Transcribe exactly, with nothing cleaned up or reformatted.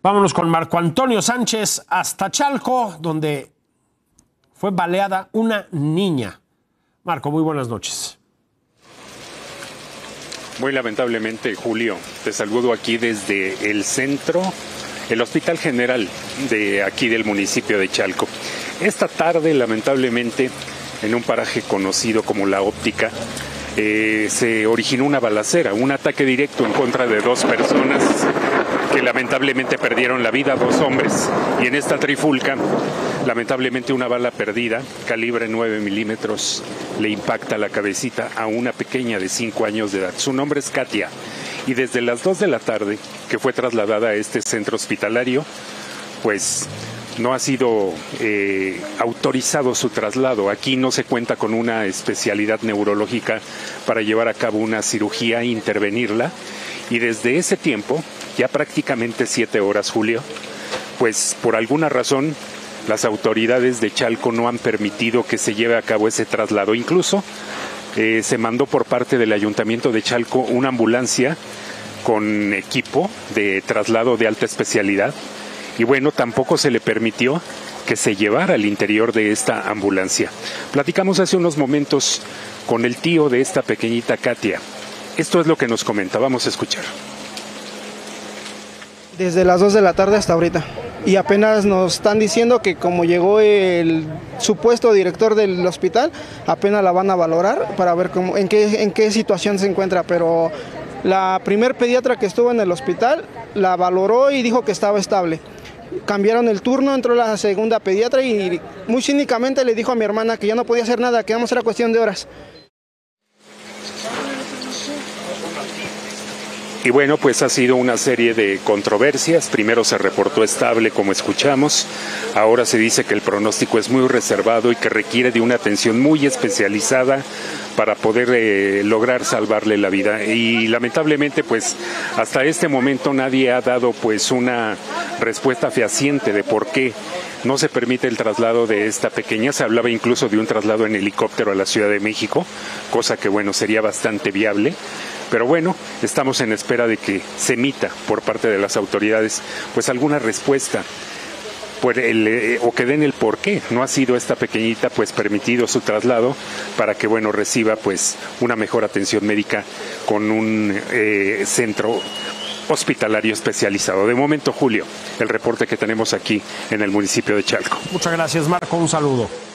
Vámonos con Marco Antonio Sánchez hasta Chalco, donde fue baleada una niña. Marco, muy buenas noches. Muy lamentablemente, Julio, te saludo aquí desde el centro, el Hospital General de aquí del municipio de Chalco. Esta tarde, lamentablemente, en un paraje conocido como La Óptica, eh, se originó una balacera, un ataque directo en contra de dos personas que lamentablemente perdieron la vida, dos hombres, y en esta trifulca, lamentablemente una bala perdida, calibre nueve milímetros, le impacta la cabecita a una pequeña de cinco años de edad. Su nombre es Katia, y desde las dos de la tarde, que fue trasladada a este centro hospitalario, pues no ha sido eh, autorizado su traslado. Aquí no se cuenta con una especialidad neurológica para llevar a cabo una cirugía e intervenirla, y desde ese tiempo, ya prácticamente siete horas, Julio, pues por alguna razón las autoridades de Chalco no han permitido que se lleve a cabo ese traslado. Incluso eh, se mandó por parte del Ayuntamiento de Chalco una ambulancia con equipo de traslado de alta especialidad, y bueno, tampoco se le permitió que se llevara al interior de esta ambulancia. Platicamos hace unos momentos con el tío de esta pequeñita Katia. Esto es lo que nos comenta, vamos a escuchar. Desde las dos de la tarde hasta ahorita. Y apenas nos están diciendo que como llegó el supuesto director del hospital, apenas la van a valorar para ver cómo, en qué, en qué situación se encuentra. Pero la primer pediatra que estuvo en el hospital la valoró y dijo que estaba estable. Cambiaron el turno, entró la segunda pediatra y muy cínicamente le dijo a mi hermana que ya no podía hacer nada, que vamos a ser cuestión de horas. Y bueno, pues ha sido una serie de controversias. Primero se reportó estable, como escuchamos. Ahora se dice que el pronóstico es muy reservado y que requiere de una atención muy especializada para poder eh, lograr salvarle la vida. Y lamentablemente, pues hasta este momento nadie ha dado pues una respuesta fehaciente de por qué no se permite el traslado de esta pequeña. Se hablaba incluso de un traslado en helicóptero a la Ciudad de México, cosa que bueno, sería bastante viable. Pero bueno, estamos en espera de que se emita por parte de las autoridades pues alguna respuesta por el, eh, o que den el por qué no ha sido esta pequeñita pues permitido su traslado para que bueno reciba pues una mejor atención médica con un eh, centro hospitalario especializado. De momento, Julio, el reporte que tenemos aquí en el municipio de Chalco. Muchas gracias, Marco. Un saludo.